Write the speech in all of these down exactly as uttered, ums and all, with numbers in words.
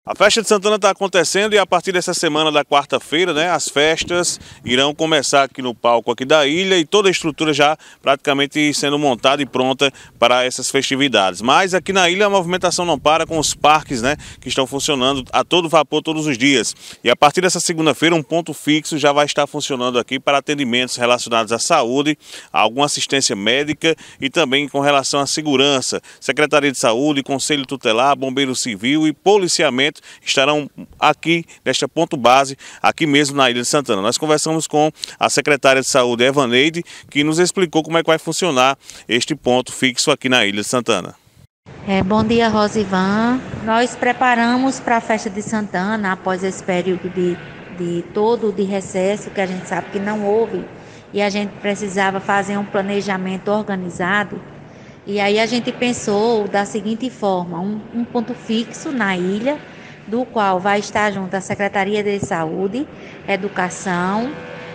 A festa de Santana está acontecendo e a partir dessa semana da quarta-feira, né, as festas irão começar aqui no palco aqui da ilha e toda a estrutura já praticamente sendo montada e pronta para essas festividades. Mas aqui na ilha a movimentação não para com os parques, né, que estão funcionando a todo vapor todos os dias. E a partir dessa segunda-feira um ponto fixo já vai estar funcionando aqui para atendimentos relacionados à saúde, a alguma assistência médica e também com relação à segurança. Secretaria de Saúde, Conselho Tutelar, Bombeiro Civil e Policiamento estarão aqui nesta ponto base, aqui mesmo na Ilha de Santana. Nós conversamos com a secretária de Saúde, Evaneide, que nos explicou como é que vai funcionar este ponto fixo aqui na Ilha de Santana. É, bom dia, Rosivan. Nós preparamos para a festa de Santana, após esse período de, de todo de recesso, que a gente sabe que não houve, e a gente precisava fazer um planejamento organizado. E aí a gente pensou da seguinte forma, um, um ponto fixo na ilha, do qual vai estar junto a Secretaria de Saúde, Educação,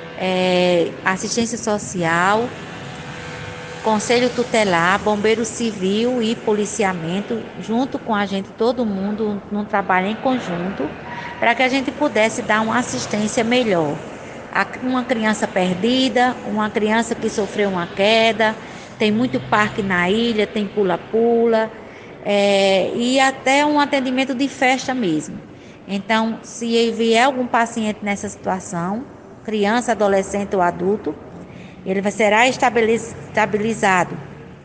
é, Assistência Social, Conselho Tutelar, Bombeiro Civil e Policiamento, junto com a gente, todo mundo num trabalho em conjunto, para que a gente pudesse dar uma assistência melhor. Uma criança perdida, uma criança que sofreu uma queda, tem muito parque na ilha, tem pula-pula, É, e até um atendimento de festa mesmo. Então, se vier algum paciente nessa situação, criança, adolescente ou adulto, ele vai, será estabilizado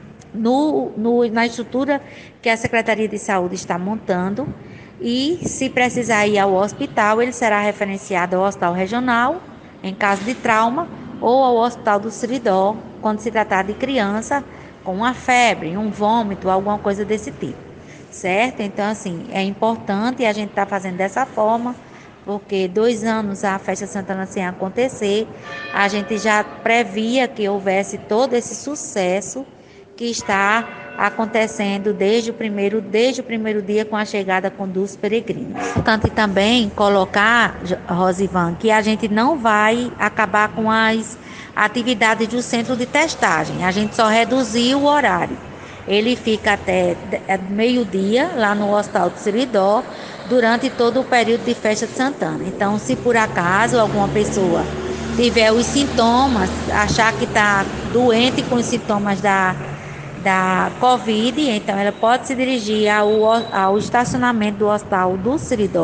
no, no, na estrutura que a Secretaria de Saúde está montando, e se precisar ir ao hospital, ele será referenciado ao hospital regional, em caso de trauma, ou ao hospital do Seridó, quando se tratar de criança com uma febre, um vômito, alguma coisa desse tipo, certo? Então, assim, é importante e a gente está fazendo dessa forma, porque dois anos a festa Santana sem acontecer, a gente já previa que houvesse todo esse sucesso que está acontecendo desde o primeiro, desde o primeiro dia com a chegada com dos peregrinos. É importante também colocar, Rosivan, que a gente não vai acabar com as atividades do centro de testagem. A gente só reduziu o horário. Ele fica até meio-dia lá no Hospital do Seridó durante todo o período de festa de Santana. Então, se por acaso alguma pessoa tiver os sintomas, achar que está doente com os sintomas da, da Covid, então ela pode se dirigir ao, ao estacionamento do Hospital do Seridó